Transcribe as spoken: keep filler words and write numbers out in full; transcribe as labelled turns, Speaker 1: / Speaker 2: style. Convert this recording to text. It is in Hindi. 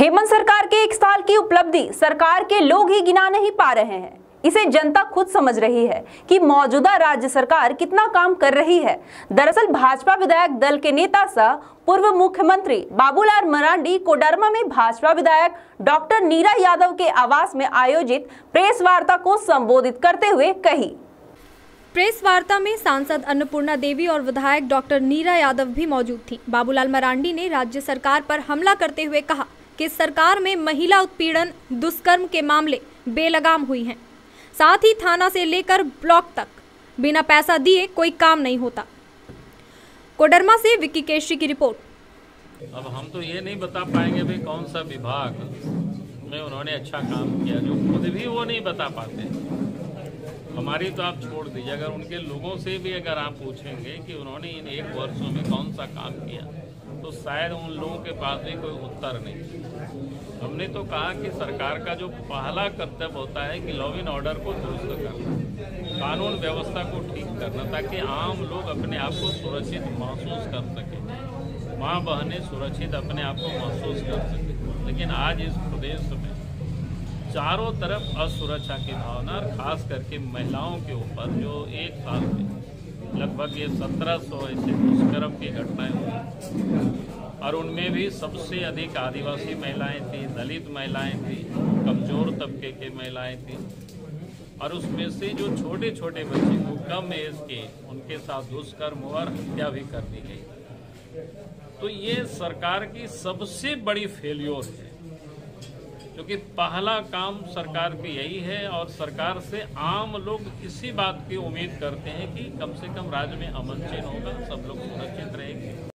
Speaker 1: हेमंत सरकार के एक साल की उपलब्धि सरकार के लोग ही गिना नहीं पा रहे हैं। इसे जनता खुद समझ रही है कि मौजूदा राज्य सरकार कितना काम कर रही है। दरअसल भाजपा विधायक दल के नेता सह पूर्व मुख्यमंत्री बाबूलाल मरांडी कोडरमा में भाजपा विधायक डॉक्टर नीरा यादव के आवास में आयोजित प्रेस वार्ता को संबोधित करते हुए कही।
Speaker 2: प्रेस वार्ता में सांसद अन्नपूर्णा देवी और विधायक डॉक्टर नीरा यादव भी मौजूद थीं। बाबूलाल मरांडी ने राज्य सरकार पर हमला करते हुए कहा कि सरकार में महिला उत्पीड़न, दुष्कर्म के मामले बेलगाम हुई हैं। साथ ही थाना से लेकर ब्लॉक तक बिना पैसा दिए कोई काम नहीं होता। कोडरमा से विक्की केशरी की रिपोर्ट।
Speaker 3: अब हम तो ये नहीं बता पाएंगे भाई कौन सा विभाग में उन्होंने अच्छा काम किया, जो खुद भी वो नहीं बता पाते। हमारी तो आप छोड़ दीजिए, अगर उनके लोगों से भी अगर आप पूछेंगे कि उन्होंने इन एक वर्षों में कौन सा काम किया, तो शायद उन लोगों के पास भी कोई उत्तर नहीं। हमने तो कहा कि सरकार का जो पहला कर्तव्य होता है कि लॉ एंड ऑर्डर को दुरुस्त करना, कानून व्यवस्था को ठीक करना, ताकि आम लोग अपने आप को सुरक्षित महसूस कर सकें, माँ बहनें सुरक्षित अपने आप को महसूस कर सकें। लेकिन आज इस प्रदेश में चारों तरफ असुरक्षा की भावना, और खास करके महिलाओं के ऊपर जो एक साल में लगभग ये सत्रह सौ ऐसे दुष्कर्म की घटनाएं हुई, और उनमें भी सबसे अधिक आदिवासी महिलाएं थी, दलित महिलाएं थी, कमजोर तबके के महिलाएं थी, और उसमें से जो छोटे छोटे बच्चे को कम एज के उनके साथ दुष्कर्म और हत्या भी कर दी गई। तो ये सरकार की सबसे बड़ी फेल्योर है, क्योंकि पहला काम सरकार की यही है, और सरकार से आम लोग इसी बात की उम्मीद करते हैं कि कम से कम राज्य में अमन चैन होगा, सब लोग सुरक्षित रहेंगे।